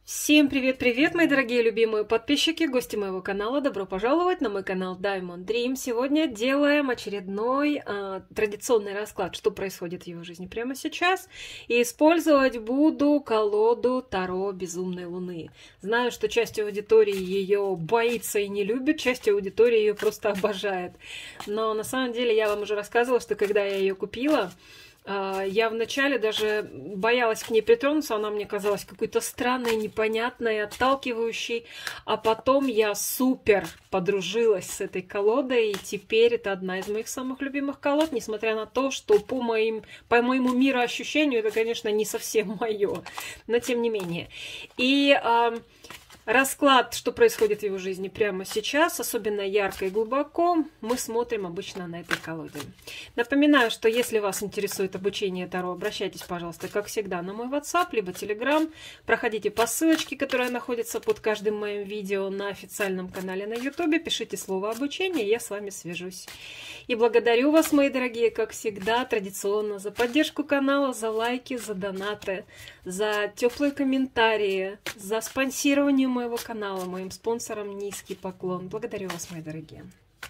Всем привет-привет, мои дорогие любимые подписчики, гости моего канала. Добро пожаловать на мой канал Diamond Dream. Сегодня делаем очередной традиционный расклад, что происходит в его жизни прямо сейчас. И использовать буду колоду Таро Безумной Луны. Знаю, что часть аудитории ее боится и не любит, часть аудитории ее просто обожает. Но на самом деле я вам уже рассказывала, что когда я ее купила, я вначале даже боялась к ней притронуться, она мне казалась какой-то странной, непонятной, отталкивающей. А потом я супер подружилась с этой колодой, и теперь это одна из моих самых любимых колод, несмотря на то, что по моему мироощущению это, конечно, не совсем мое, но тем не менее. И расклад, что происходит в его жизни прямо сейчас, особенно ярко и глубоко, мы смотрим обычно на этой колоде. Напоминаю, что если вас интересует обучение Таро, обращайтесь, пожалуйста, как всегда, на мой WhatsApp, либо Telegram. Проходите по ссылочке, которая находится под каждым моим видео на официальном канале на YouTube. Пишите слово «обучение», и я с вами свяжусь. И благодарю вас, мои дорогие, как всегда, традиционно, за поддержку канала, за лайки, за донаты, за теплые комментарии, за спонсирование моего канала, моим спонсорам низкий поклон. Благодарю вас, мои дорогие.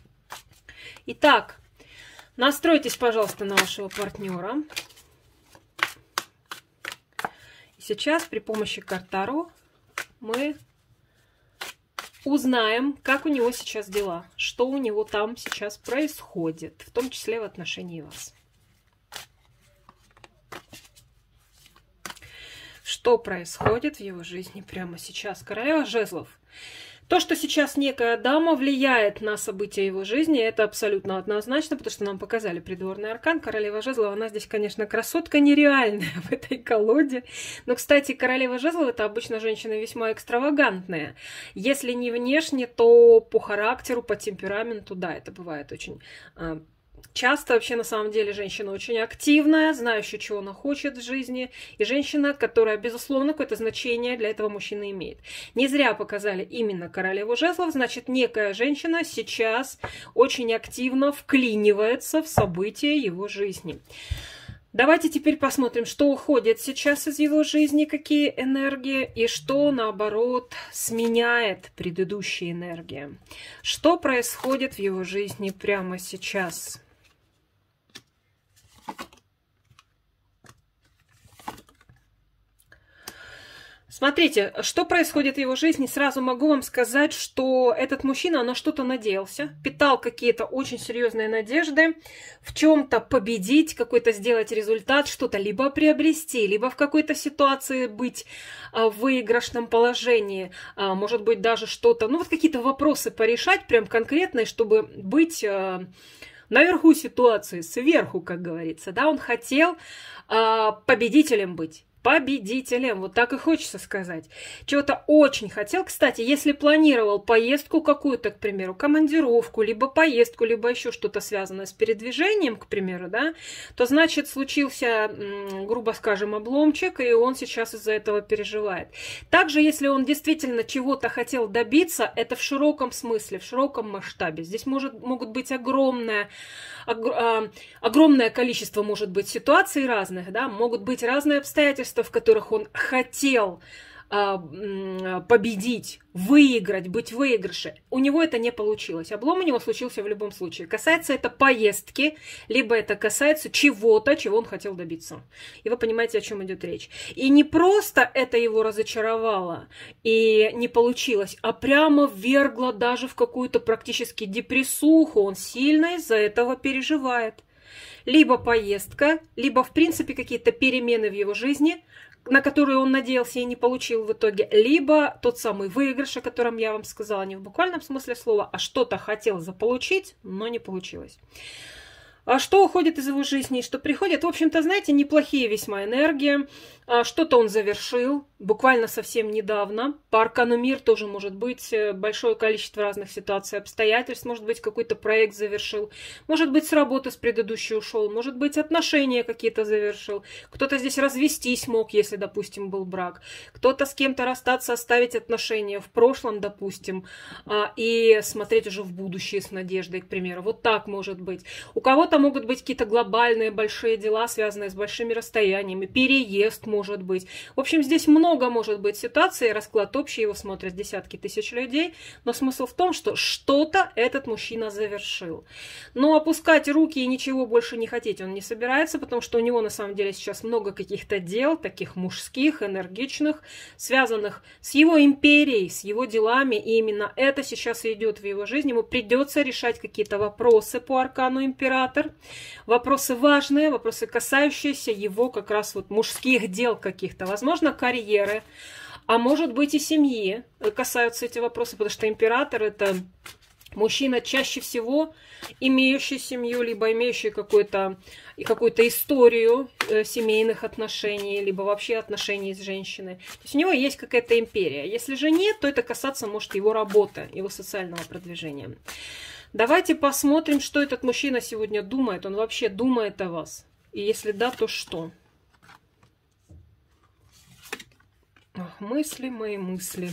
Итак, настройтесь, пожалуйста, на вашего партнера. И сейчас при помощи карт Таро мы узнаем, как у него сейчас дела, что у него там сейчас происходит, в том числе в отношении вас. Что происходит в его жизни прямо сейчас? Королева жезлов. То, что сейчас некая дама влияет на события его жизни, это абсолютно однозначно, потому что нам показали придворный аркан. Королева жезлов, она здесь, конечно, красотка нереальная в этой колоде. Но, кстати, королева жезлов — это обычно женщина весьма экстравагантная. Если не внешне, то по характеру, по темпераменту, да, это бывает очень часто. Вообще, на самом деле, женщина очень активная, знающая, чего она хочет в жизни, и женщина, которая, безусловно, какое-то значение для этого мужчины имеет. Не зря показали именно королеву жезлов, значит, некая женщина сейчас очень активно вклинивается в события его жизни. Давайте теперь посмотрим, что уходит сейчас из его жизни, какие энергии, и что, наоборот, сменяет предыдущие энергии. Что происходит в его жизни прямо сейчас? Смотрите, что происходит в его жизни. Сразу могу вам сказать, что этот мужчина на что-то надеялся, питал какие-то очень серьезные надежды, в чем-то победить, какой-то сделать результат, что-то либо приобрести, либо в какой-то ситуации быть в выигрышном положении, может быть, даже что-то, ну вот какие-то вопросы порешать прям конкретные, чтобы быть наверху ситуации, сверху, как говорится, да, он хотел победителем быть. Победителем, вот так и хочется сказать. Чего-то очень хотел. Кстати, если планировал поездку какую-то, к примеру, командировку, либо поездку, либо еще что-то связанное с передвижением, к примеру, да, то значит случился, грубо скажем, обломчик, и он сейчас из-за этого переживает. Также, если он действительно чего-то хотел добиться, это в широком смысле, в широком масштабе. Здесь могут быть огромное количество, может быть, ситуаций разных, да, могут быть разные обстоятельства, в которых он хотел победить, выиграть, быть в выигрыше. У него это не получилось. Облом у него случился в любом случае. Касается это поездки, либо это касается чего-то, чего он хотел добиться. И вы понимаете, о чем идет речь. И не просто это его разочаровало и не получилось, а прямо ввергло даже в какую-то практически депрессуху. Он сильно из-за этого переживает. Либо поездка, либо, в принципе, какие-то перемены в его жизни, на которые он надеялся и не получил в итоге, либо тот самый выигрыш, о котором я вам сказала, не в буквальном смысле слова, а что-то хотел заполучить, но не получилось. А что уходит из его жизни и что приходит? В общем-то, знаете, неплохие весьма энергии. Что-то он завершил, буквально совсем недавно. По аркану Мир тоже может быть большое количество разных ситуаций, обстоятельств. Может быть, какой-то проект завершил. Может быть, с работы с предыдущей ушел. Может быть, отношения какие-то завершил. Кто-то здесь развестись мог, если, допустим, был брак. Кто-то с кем-то расстаться, оставить отношения в прошлом, допустим, и смотреть уже в будущее с надеждой, к примеру. Вот так может быть. У кого-то Это могут быть какие-то глобальные большие дела, связанные с большими расстояниями, переезд может быть. В общем, здесь много может быть ситуаций, расклад общий, его смотрят десятки тысяч людей, но смысл в том, что что-то этот мужчина завершил. Но опускать руки и ничего больше не хотеть он не собирается, потому что у него на самом деле сейчас много каких-то дел, таких мужских, энергичных, связанных с его империей, с его делами, и именно это сейчас и идет в его жизнь. Ему придется решать какие-то вопросы по аркану император, вопросы важные, вопросы, касающиеся его как раз вот мужских дел каких-то, возможно, карьеры, а может быть и семьи касаются эти вопросы, потому что император — это мужчина чаще всего имеющий семью, либо имеющий какую-то историю семейных отношений, либо вообще отношений с женщиной. То есть у него есть какая-то империя. Если же нет, то это касаться может его работы, его социального продвижения. Давайте посмотрим, что этот мужчина сегодня думает. Он вообще думает о вас? И если да, то что? Ах, мысли мои, мысли.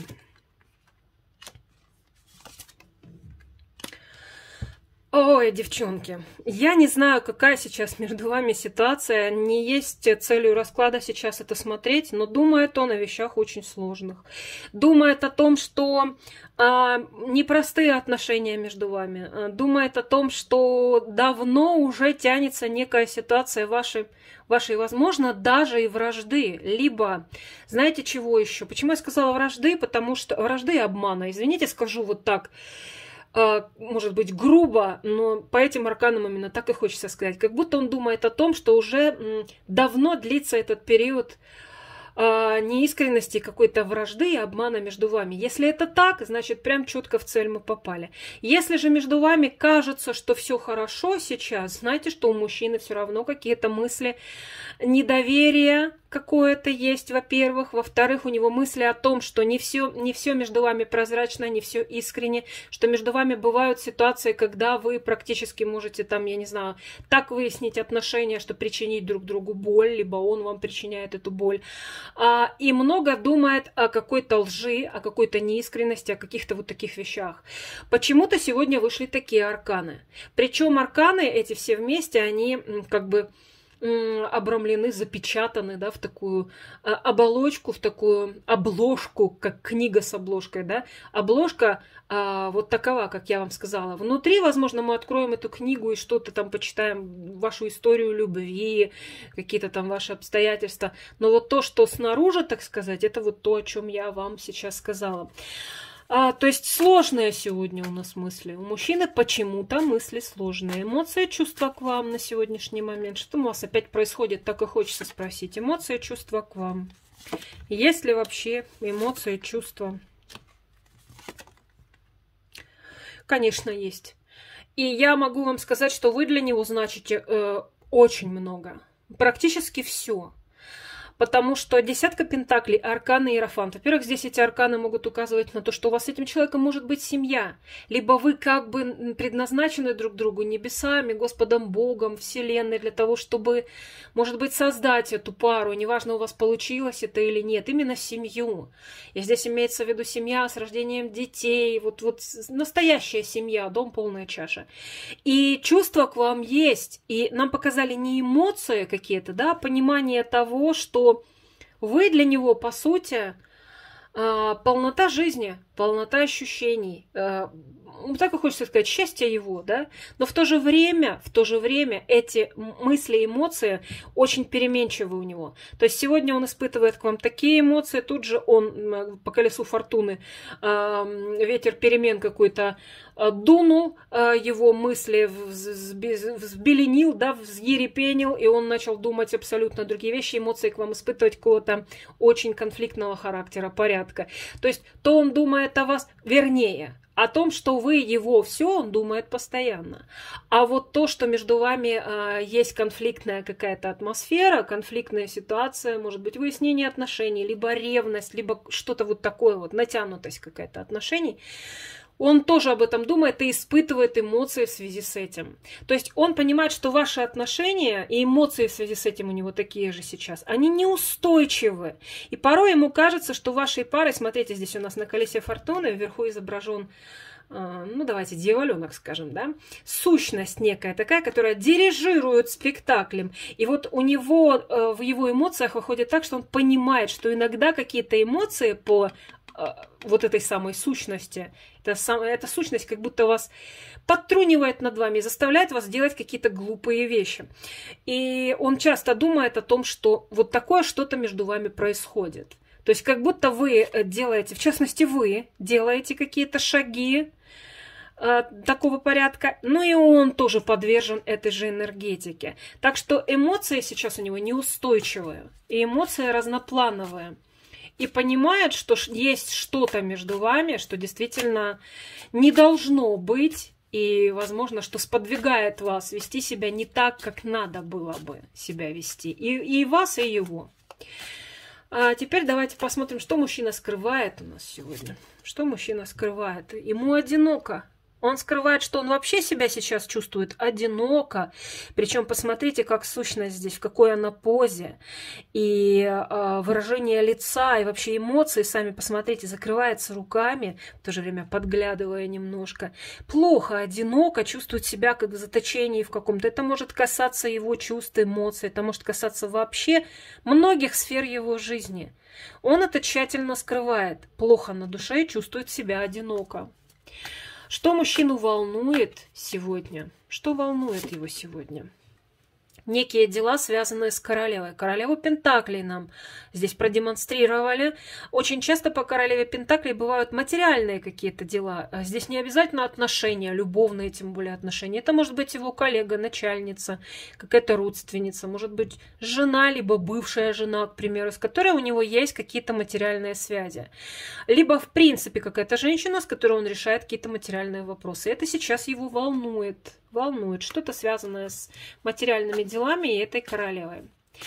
Ой, девчонки, я не знаю, какая сейчас между вами ситуация, не есть целью расклада сейчас это смотреть, но думает он о вещах очень сложных. Думает о том, что непростые отношения между вами, думает о том, что давно уже тянется некая ситуация вашей, возможно, даже и вражды. Либо, знаете чего еще? Почему я сказала вражды? Потому что вражды и обмана. Извините, скажу вот так. Может быть, грубо, но по этим арканам именно так и хочется сказать. Как будто он думает о том, что уже давно длится этот период неискренности, какой-то вражды и обмана между вами. Если это так, значит, прям четко в цель мы попали. Если же между вами кажется, что все хорошо сейчас, знаете, что у мужчины все равно какие-то мысли недоверия какое-то есть, во-первых. Во-вторых, у него мысли о том, что не все между вами прозрачно, не все искренне, что между вами бывают ситуации, когда вы практически можете там, я не знаю, так выяснить отношения, что причинить друг другу боль, либо он вам причиняет эту боль. И много думает о какой-то лжи, о какой-то неискренности, о каких-то вот таких вещах. Почему-то сегодня вышли такие арканы. Причем арканы эти все вместе, они как бы обрамлены, запечатаны, да, в такую оболочку, в такую обложку, как книга с обложкой, да. Обложка вот такова, как я вам сказала. Внутри, возможно, мы откроем эту книгу и что-то там почитаем, вашу историю любви, какие-то там ваши обстоятельства. Но вот то, что снаружи, так сказать, это вот то, о чем я вам сейчас сказала. То есть сложные сегодня у нас мысли. У мужчины почему-то мысли сложные. Эмоции, чувства к вам на сегодняшний момент. Что у вас опять происходит? Так и хочется спросить. Эмоции, чувства к вам. Есть ли вообще эмоции, чувства? Конечно, есть. И я могу вам сказать, что вы для него значите очень много. Практически все. Потому что десятка пентаклей, арканы и иерофант. Во-первых, здесь эти арканы могут указывать на то, что у вас с этим человеком может быть семья. Либо вы как бы предназначены друг другу небесами, Господом Богом, Вселенной, для того, чтобы, может быть, создать эту пару. Неважно, у вас получилось это или нет. Именно семью. И здесь имеется в виду семья с рождением детей. Вот настоящая семья, дом полная чаша. И чувства к вам есть. И нам показали не эмоции какие-то, да, а понимание того, что вы для него, по сути, полнота жизни, полнота ощущений, так и хочется сказать, счастье его, да, но в то же время эти мысли, эмоции очень переменчивы у него. То есть сегодня он испытывает к вам такие эмоции, тут же он по колесу фортуны, ветер перемен какой-то дунул, его мысли взбеленил, да, взъерепенил, и он начал думать абсолютно другие вещи, эмоции к вам испытывать какого-то очень конфликтного характера, порядка. То есть то он думает о вас, вернее, о том, что вы его все, он думает постоянно. А вот то, что между вами есть конфликтная какая-то атмосфера, конфликтная ситуация, может быть, выяснение отношений, либо ревность, либо что-то вот такое вот, натянутость какая-то отношений, он тоже об этом думает и испытывает эмоции в связи с этим. То есть он понимает, что ваши отношения и эмоции в связи с этим у него такие же сейчас. Они неустойчивы. И порой ему кажется, что вашей парой, смотрите, здесь у нас на колесе фортуны вверху изображен ну давайте, дьяволенок, скажем, да, сущность некая такая, которая дирижирует спектаклем. И вот у него в его эмоциях выходит так, что он понимает, что иногда какие-то эмоции по вот этой самой сущности, эта сущность как будто вас подтрунивает над вами, заставляет вас делать какие-то глупые вещи. И он часто думает о том, что вот такое что-то между вами происходит. То есть как будто вы делаете, в частности вы делаете какие-то шаги такого порядка, ну и он тоже подвержен этой же энергетике. Так что эмоции сейчас у него неустойчивые, и эмоции разноплановые. И понимает, что есть что-то между вами, что действительно не должно быть, и, возможно, что сподвигает вас вести себя не так, как надо было бы себя вести. И вас, и его. А теперь давайте посмотрим, что мужчина скрывает у нас сегодня. Что мужчина скрывает? Ему одиноко. Он скрывает, что он вообще себя сейчас чувствует одиноко. Причем посмотрите, как сущность здесь, в какой она позе. И выражение лица, и вообще эмоции, сами посмотрите, закрывается руками, в то же время подглядывая немножко. Плохо, одиноко, чувствует себя как в заточении в каком-то. Это может касаться его чувств, эмоций, это может касаться вообще многих сфер его жизни. Он это тщательно скрывает. Плохо на душе, чувствует себя одиноко. Что мужчину волнует сегодня? Что волнует его сегодня? Некие дела, связанные с королевой. Королеву Пентаклей нам здесь продемонстрировали. Очень часто по королеве Пентаклей бывают материальные какие-то дела. Здесь не обязательно отношения, любовные тем более отношения. Это может быть его коллега, начальница, какая-то родственница, может быть жена, либо бывшая жена, к примеру, с которой у него есть какие-то материальные связи. Либо, в принципе, какая-то женщина, с которой он решает какие-то материальные вопросы. Это сейчас его волнует. Что-то связанное с материальными делами и этой королевой.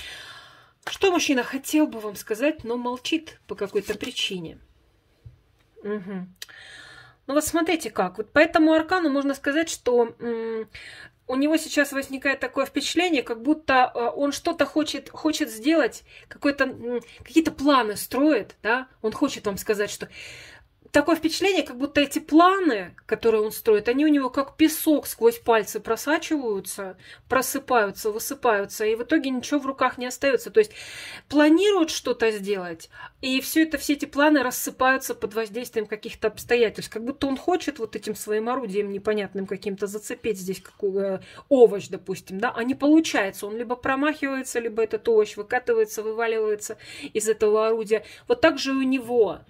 Что мужчина хотел бы вам сказать, но молчит по какой-то причине? Угу. Ну вот смотрите как. Вот по этому аркану можно сказать, что у него сейчас возникает такое впечатление, как будто он что-то хочет сделать, какие-то планы строит, да? Он хочет вам сказать, что... Такое впечатление, как будто эти планы, которые он строит, они у него как песок сквозь пальцы просачиваются, просыпаются, высыпаются, и в итоге ничего в руках не остается. То есть планируют что-то сделать, и все эти планы рассыпаются под воздействием каких-то обстоятельств. Как будто он хочет вот этим своим орудием непонятным каким-то зацепить здесь какой овощ, допустим, да, а не получается. Он либо промахивается, либо этот овощ выкатывается, вываливается из этого орудия. Вот так же и у него.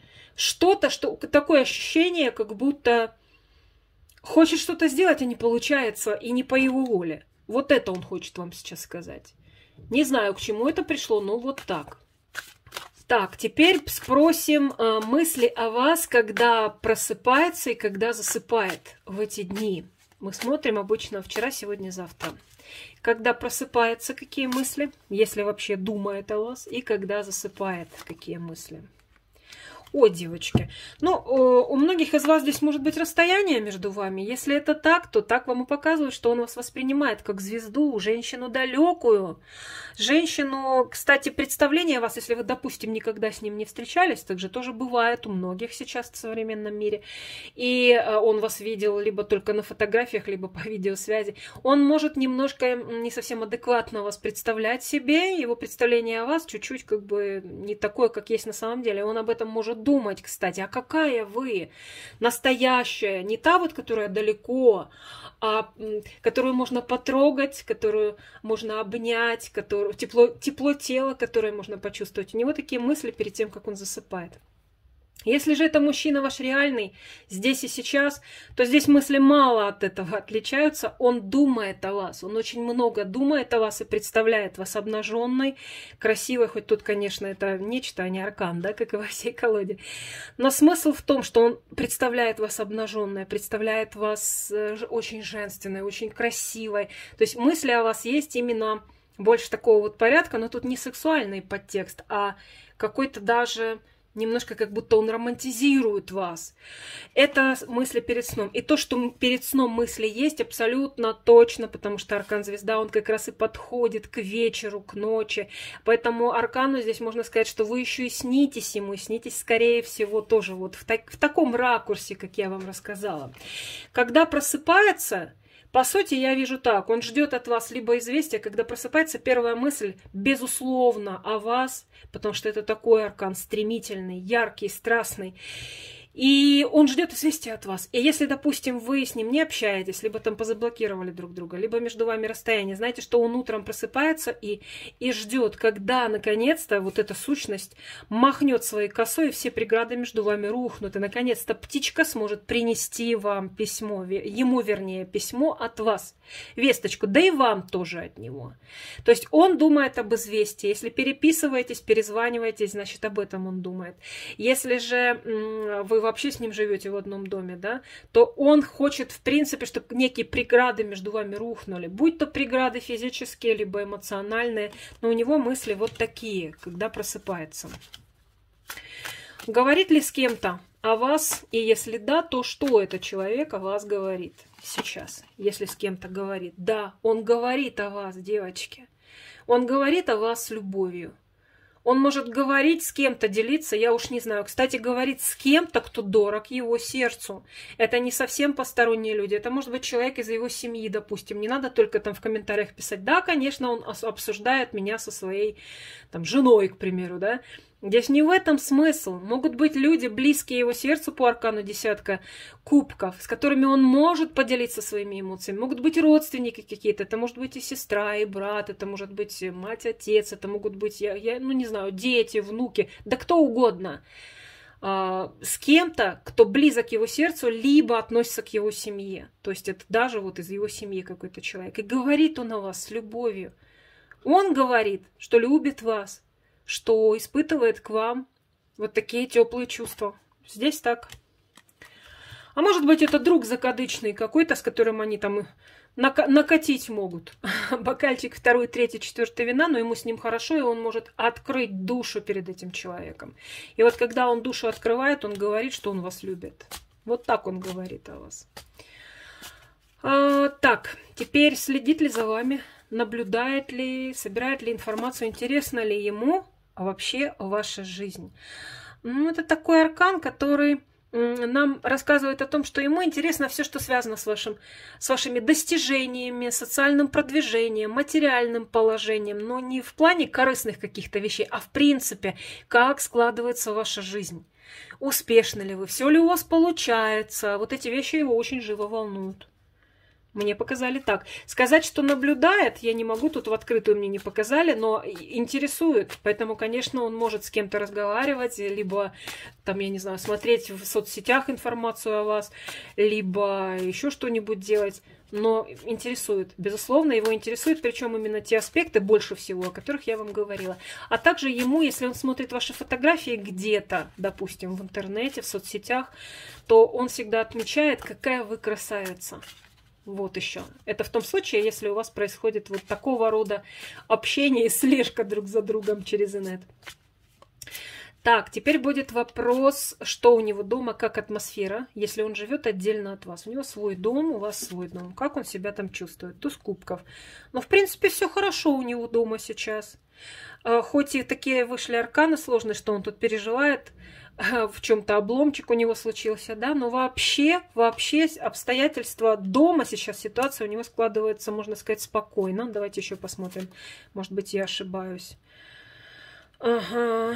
Такое ощущение, как будто хочет что-то сделать, а не получается, и не по его воле. Вот это он хочет вам сейчас сказать. Не знаю, к чему это пришло, но вот так. Так, теперь спросим мысли о вас, когда просыпается и когда засыпает в эти дни. Мы смотрим обычно вчера, сегодня, завтра. Когда просыпается, какие мысли, если вообще думает о вас, и когда засыпает, какие мысли. О, девочки. Ну, у многих из вас здесь может быть расстояние между вами. Если это так, то так вам и показывают, что он вас воспринимает как звезду, женщину далекую. Женщину, кстати, представление о вас, если вы, допустим, никогда с ним не встречались, так же тоже бывает у многих сейчас в современном мире. И он вас видел либо только на фотографиях, либо по видеосвязи. Он может немножко не совсем адекватно вас представлять себе. Его представление о вас чуть-чуть как бы не такое, как есть на самом деле. Он об этом может думать, кстати, а какая вы настоящая, не та вот, которая далеко, а которую можно потрогать, которую можно обнять, которую тепло тела, которое можно почувствовать. У него такие мысли перед тем, как он засыпает. Если же это мужчина ваш реальный, здесь и сейчас, то здесь мысли мало от этого отличаются. Он думает о вас, он очень много думает о вас и представляет вас обнаженной, красивой, хоть тут, конечно, это нечто, а не аркан, да, как и во всей колоде. Но смысл в том, что он представляет вас обнаженной, представляет вас очень женственной, очень красивой. То есть мысли о вас есть именно больше такого вот порядка, но тут не сексуальный подтекст, а какой-то даже... Немножко как будто он романтизирует вас. Это мысли перед сном. И то, что перед сном мысли есть, абсолютно точно, потому что аркан звезда, он как раз и подходит к вечеру, к ночи. Поэтому аркану здесь можно сказать, что вы еще и снитесь ему, и снитесь, скорее всего, тоже вот в таком ракурсе, как я вам рассказала. Когда просыпается... По сути, я вижу так, он ждет от вас либо известия, когда просыпается первая мысль, безусловно, о вас, потому что это такой аркан стремительный, яркий, страстный. И он ждет известия от вас. И если, допустим, вы с ним не общаетесь, либо там позаблокировали друг друга, либо между вами расстояние, знаете, что он утром просыпается и ждет, когда, наконец-то, вот эта сущность махнет своей косой, и все преграды между вами рухнут. И, наконец-то, птичка сможет принести вам письмо, ему, вернее, письмо от вас, весточку, да и вам тоже от него. То есть он думает об известии. Если переписываетесь, перезваниваетесь, значит, об этом он думает. Если же вы вообще с ним живете в одном доме, да, то он хочет, в принципе, чтобы некие преграды между вами рухнули. Будь то преграды физические, либо эмоциональные, но у него мысли вот такие, когда просыпается. Говорит ли с кем-то о вас? И если да, то что этот человек о вас говорит сейчас? Если с кем-то говорит. Да, он говорит о вас, девочки. Он говорит о вас с любовью. Он может говорить с кем-то, делиться, я уж не знаю. Кстати, говорит с кем-то, кто дорог его сердцу. Это не совсем посторонние люди. Это может быть человек из его семьи, допустим. Не надо только там в комментариях писать, да, конечно, он обсуждает меня со своей там женой, к примеру, да. Здесь не в этом смысл. Могут быть люди, близкие его сердцу по аркану десятка кубков, с которыми он может поделиться своими эмоциями. Могут быть родственники какие-то, это может быть и сестра, и брат, это может быть мать, отец, это могут быть, ну не знаю, дети, внуки, да кто угодно. С кем-то, кто близок к его сердцу, либо относится к его семье. То есть это даже вот из его семьи какой-то человек. И говорит он о вас с любовью. Он говорит, что любит вас, что испытывает к вам вот такие теплые чувства. Здесь так. А может быть, это друг закадычный какой-то, с которым они там накатить могут. Бокальчик 2, 3, 4 вина, но ему с ним хорошо, и он может открыть душу перед этим человеком. И вот когда он душу открывает, он говорит, что он вас любит. Вот так он говорит о вас. Так, теперь следит ли за вами, наблюдает ли, собирает ли информацию, интересна ли ему вообще ваша жизнь. Ну, это такой аркан, который нам рассказывает о том, что ему интересно все, что связано с вашими достижениями, социальным продвижением, материальным положением, но не в плане корыстных каких-то вещей, а в принципе, как складывается ваша жизнь. Успешны ли вы, все ли у вас получается. Вот эти вещи его очень живо волнуют. Мне показали так. Сказать, что наблюдает, я не могу, тут в открытую мне не показали, но интересует. Поэтому, конечно, он может с кем-то разговаривать, либо, там, я не знаю, смотреть в соцсетях информацию о вас, либо еще что-нибудь делать. Но интересует. Безусловно, его интересует, причем именно те аспекты больше всего, о которых я вам говорила. А также ему, если он смотрит ваши фотографии где-то, допустим, в интернете, в соцсетях, то он всегда отмечает, какая вы красавица. Вот еще. Это в том случае, если у вас происходит вот такого рода общение и слежка друг за другом через инет. Так, теперь будет вопрос, что у него дома, как атмосфера, если он живет отдельно от вас. У него свой дом, у вас свой дом. Как он себя там чувствует? Туз кубков. Но, в принципе, все хорошо у него дома сейчас. Хоть и такие вышли арканы сложные, что он тут переживает, в чем-то обломчик у него случился, да, но вообще обстоятельства дома сейчас, ситуация у него складывается, можно сказать, спокойно. Давайте еще посмотрим, может быть, я ошибаюсь. Ага.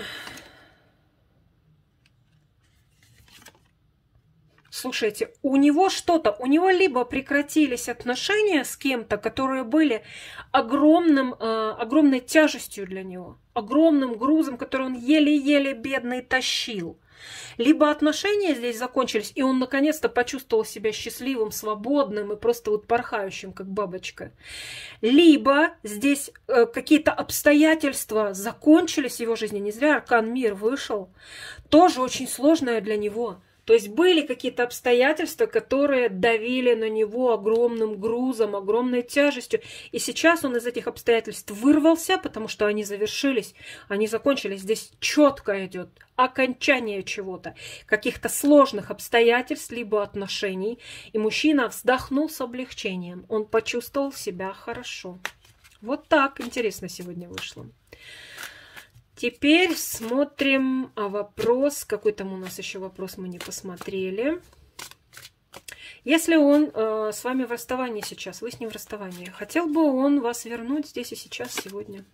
Слушайте, у него либо прекратились отношения с кем-то, которые были огромной тяжестью для него, огромным грузом, который он еле-еле бедный тащил. Либо отношения здесь закончились, и он наконец-то почувствовал себя счастливым, свободным и просто вот порхающим, как бабочка. Либо здесь какие-то обстоятельства закончились в его жизни. Не зря аркан Мир вышел. Тоже очень сложное для него. То есть были какие-то обстоятельства, которые давили на него огромным грузом, огромной тяжестью. И сейчас он из этих обстоятельств вырвался, потому что они завершились, они закончились. Здесь четко идет окончание чего-то, каких-то сложных обстоятельств, либо отношений. И мужчина вздохнул с облегчением. Он почувствовал себя хорошо. Вот так интересно сегодня вышло. Теперь смотрим вопрос. Какой там у нас еще вопрос мы не посмотрели. Если он с вами в расставании сейчас, вы с ним в расставании, хотел бы он вас вернуть здесь и сейчас, сегодня?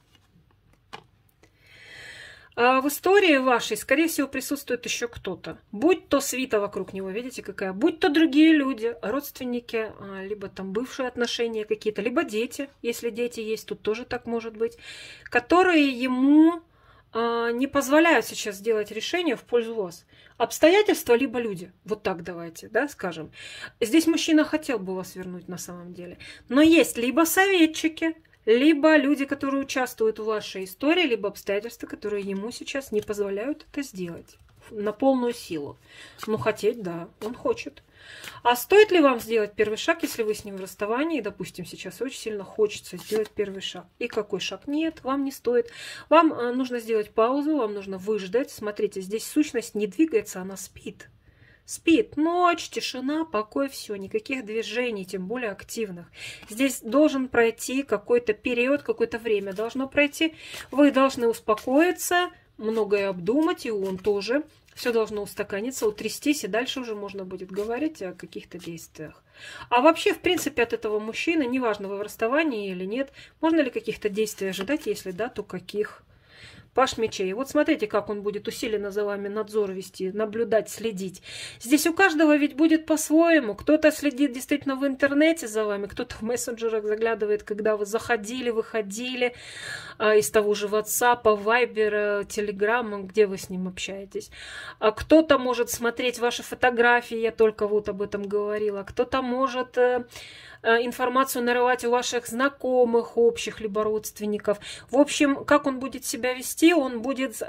В истории вашей, скорее всего, присутствует еще кто-то. Будь то свита вокруг него, видите какая, будь то другие люди, родственники, либо там бывшие отношения какие-то, либо дети, если дети есть, тут тоже так может быть, которые ему не позволяют сейчас сделать решение в пользу вас. Обстоятельства либо люди. Вот так давайте, да, скажем. Здесь мужчина хотел бы вас вернуть на самом деле. Но есть либо советчики, либо люди, которые участвуют в вашей истории, либо обстоятельства, которые ему сейчас не позволяют это сделать на полную силу. Ну, хотеть, да, он хочет. А стоит ли вам сделать первый шаг, если вы с ним в расставании, допустим, сейчас очень сильно хочется сделать первый шаг? И какой шаг? Нет, вам не стоит. Вам нужно сделать паузу, вам нужно выждать. Смотрите, здесь сущность не двигается, она спит. Спит. Ночь, тишина, покой, все. Никаких движений, тем более активных. Здесь должен пройти какой-то период, какое-то время должно пройти. Вы должны успокоиться, многое обдумать, и он тоже. Все должно устаканиться, утрястись, и дальше уже можно будет говорить о каких-то действиях. А вообще, в принципе, от этого мужчины, неважно, вы в расставании или нет, можно ли каких-то действий ожидать, если да, то каких? Паш мечей. Вот смотрите, как он будет усиленно за вами надзор вести, наблюдать, следить. Здесь у каждого ведь будет по-своему. Кто-то следит действительно в интернете за вами, кто-то в мессенджерах заглядывает, когда вы заходили, выходили из того же WhatsApp, Viber, Telegram, где вы с ним общаетесь. А кто-то может смотреть ваши фотографии, я только вот об этом говорила. Кто-то может информацию нарывать у ваших знакомых, общих, либо родственников. В общем, как он будет себя вести, он будет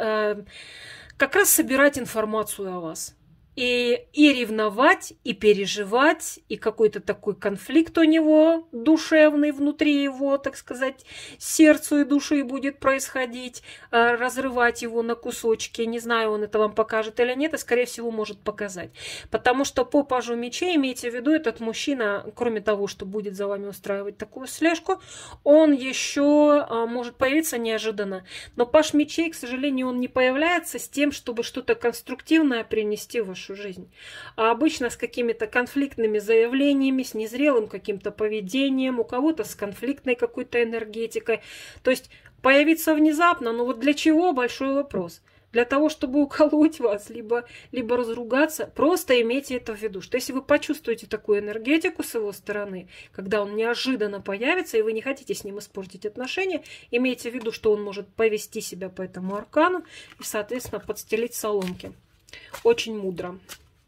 как раз собирать информацию о вас. И ревновать, и переживать, и какой-то такой конфликт у него душевный внутри его, так сказать, сердцу и души будет происходить, разрывать его на кусочки. Не знаю, он это вам покажет или нет, и, скорее всего, может показать. Потому что по пажу мечей, имейте в виду, этот мужчина, кроме того, что будет за вами устраивать такую слежку, он еще может появиться неожиданно. Но паж мечей, к сожалению, он не появляется с тем, чтобы что-то конструктивное принести в вашу жизнь. А обычно с какими-то конфликтными заявлениями, с незрелым каким-то поведением, у кого-то с конфликтной какой-то энергетикой. То есть появиться внезапно, но вот для чего, большой вопрос. Для того, чтобы уколоть вас, либо разругаться, просто имейте это в виду, что если вы почувствуете такую энергетику с его стороны, когда он неожиданно появится, и вы не хотите с ним испортить отношения, имейте в виду, что он может повести себя по этому аркану и, соответственно, подстелить соломки. Очень мудро.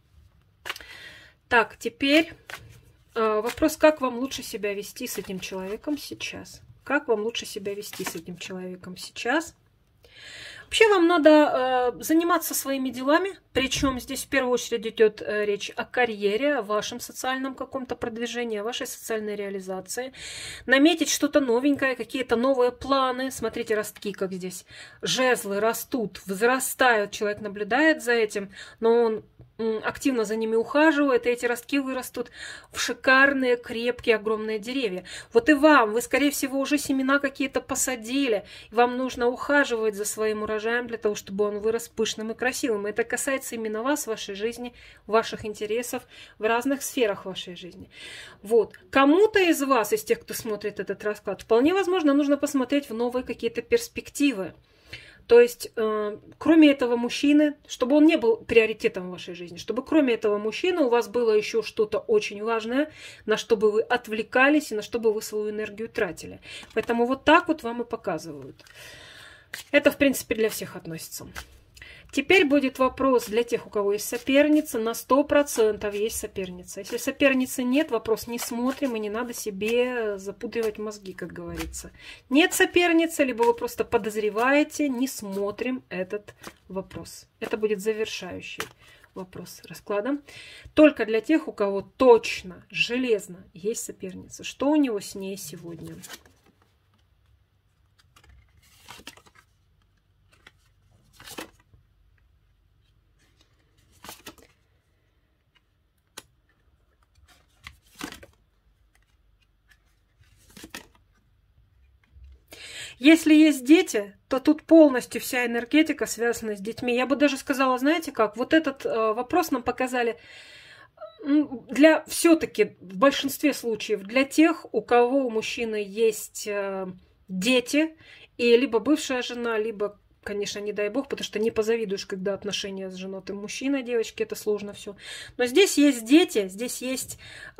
Так, теперь вопрос, как вам лучше себя вести с этим человеком сейчас? Как вам лучше себя вести с этим человеком сейчас? Вообще вам надо заниматься своими делами, причем здесь в первую очередь идет речь о карьере, о вашем социальном каком-то продвижении, о вашей социальной реализации. Наметить что-то новенькое, какие-то новые планы. Смотрите, ростки, как здесь. Жезлы растут, возрастают, человек наблюдает за этим, но он активно за ними ухаживает, и эти ростки вырастут в шикарные, крепкие, огромные деревья. Вот и вам, вы, скорее всего, уже семена какие-то посадили, и вам нужно ухаживать за своим урожаем для того, чтобы он вырос пышным и красивым. Это касается именно вас, вашей жизни, ваших интересов в разных сферах вашей жизни. Вот. Кому-то из вас, из тех, кто смотрит этот расклад, вполне возможно, нужно посмотреть в новые какие-то перспективы. То есть, кроме этого мужчины, чтобы он не был приоритетом в вашей жизни, чтобы кроме этого мужчины у вас было еще что-то очень важное, на что бы вы отвлекались и на что бы вы свою энергию тратили. Поэтому вот так вот вам и показывают. Это, в принципе, для всех относится. Теперь будет вопрос для тех, у кого есть соперница. На 100% есть соперница. Если соперницы нет, вопрос не смотрим, и не надо себе запудривать мозги, как говорится. Нет соперницы, либо вы просто подозреваете, не смотрим этот вопрос. Это будет завершающий вопрос расклада. Только для тех, у кого точно, железно есть соперница. Что у него с ней сегодня? Если есть дети, то тут полностью вся энергетика связана с детьми. Я бы даже сказала, знаете как, вот этот вопрос нам показали для все-таки в большинстве случаев для тех, у кого у мужчины есть дети, и либо бывшая жена, либо, конечно, не дай бог, потому что не позавидуешь, когда отношения с женатым мужчиной, девочки, это сложно все. Но здесь есть дети, здесь есть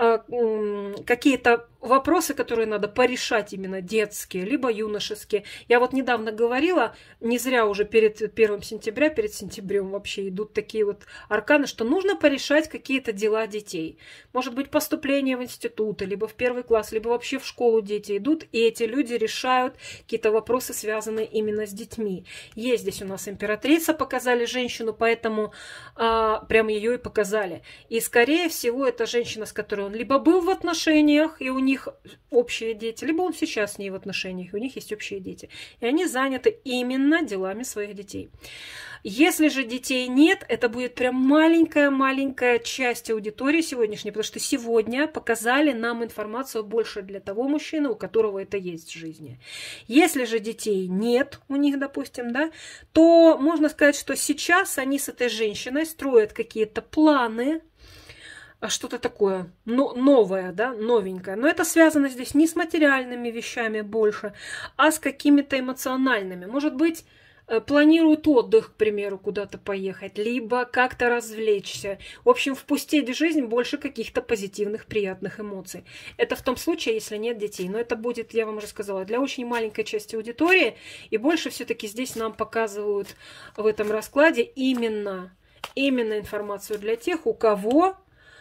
какие-то вопросы, которые надо порешать именно детские, либо юношеские. Я вот недавно говорила, не зря уже перед 1 сентября, перед сентябрем вообще идут такие вот арканы, что нужно порешать какие-то дела детей. Может быть, поступление в институты, либо в 1 класс, либо вообще в школу дети идут, и эти люди решают какие-то вопросы, связанные именно с детьми. Есть здесь у нас императрица, показали женщину, поэтому прям ее и показали. И, скорее всего, это женщина, с которой он либо был в отношениях, и у них общие дети, либо он сейчас с ней в отношениях, и у них есть общие дети. И они заняты именно делами своих детей. Если же детей нет, это будет прям маленькая-маленькая часть аудитории сегодняшней, потому что сегодня показали нам информацию больше для того мужчины, у которого это есть в жизни. Если же детей нет у них, допустим, да, то можно сказать, что сейчас они с этой женщиной строят какие-то планы, что-то такое новое, да, новенькое. Но это связано здесь не с материальными вещами больше, а с какими-то эмоциональными. Может быть, планируют отдых, к примеру, куда-то поехать, либо как-то развлечься. В общем, впустить в жизнь больше каких-то позитивных, приятных эмоций. Это в том случае, если нет детей. Но это будет, я вам уже сказала, для очень маленькой части аудитории. И больше все-таки здесь нам показывают в этом раскладе именно информацию для тех, у кого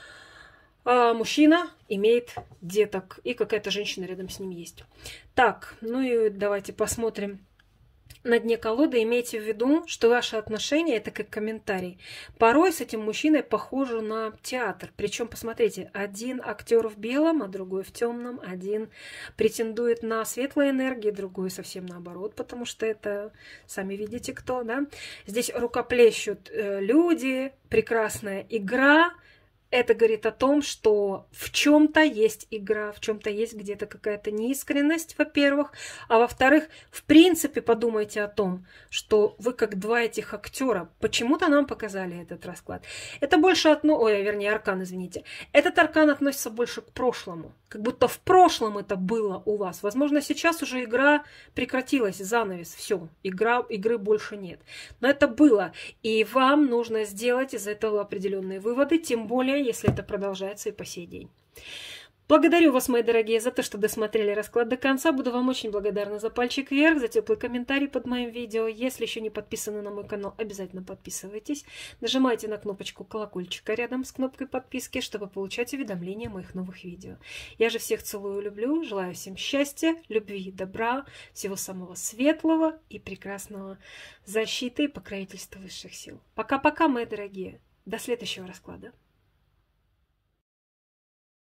мужчина имеет деток и какая-то женщина рядом с ним есть. Так, ну и давайте посмотрим. На дне колоды имейте в виду, что ваши отношения – это как комментарий. Порой с этим мужчиной похоже на театр. Причем, посмотрите, один актер в белом, а другой в темном. Один претендует на светлые энергии, другой совсем наоборот, потому что это, сами видите, кто, да? Здесь рукоплещут люди, прекрасная игра. Это говорит о том, что в чем-то есть игра, в чем-то есть где-то какая-то неискренность, во-первых. А во-вторых, в принципе, подумайте о том, что вы как два этих актера. Почему-то нам показали этот расклад. Это больше аркан, извините. Этот аркан относится больше к прошлому. Как будто в прошлом это было у вас. Возможно, сейчас уже игра прекратилась, занавес, все, игры больше нет. Но это было. И вам нужно сделать из этого определенные выводы, тем более, если это продолжается и по сей день. Благодарю вас, мои дорогие, за то, что досмотрели расклад до конца. Буду вам очень благодарна за пальчик вверх, за теплый комментарий под моим видео. Если еще не подписаны на мой канал, обязательно подписывайтесь. Нажимайте на кнопочку колокольчика рядом с кнопкой подписки, чтобы получать уведомления о моих новых видео. Я же всех целую и люблю. Желаю всем счастья, любви, добра, всего самого светлого и прекрасного, защиты и покровительства высших сил. Пока-пока, мои дорогие. До следующего расклада.